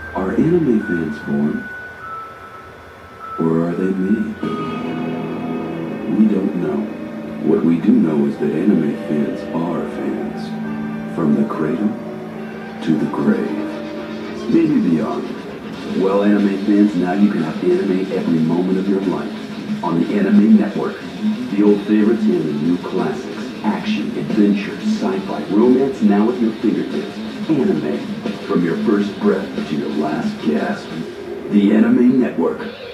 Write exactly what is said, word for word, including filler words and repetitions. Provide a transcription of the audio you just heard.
Are anime fans born? Or are they made? We don't know. What we do know is that anime fans are fans. From the cradle to the grave. Maybe beyond. Well, anime fans, now you can have anime every moment of your life. On the Anime Network. The old favorites and the new classics. Action, adventure, sci-fi, romance, now at your fingertips. Anime. From your first breath to your last gasp. The Anime Network.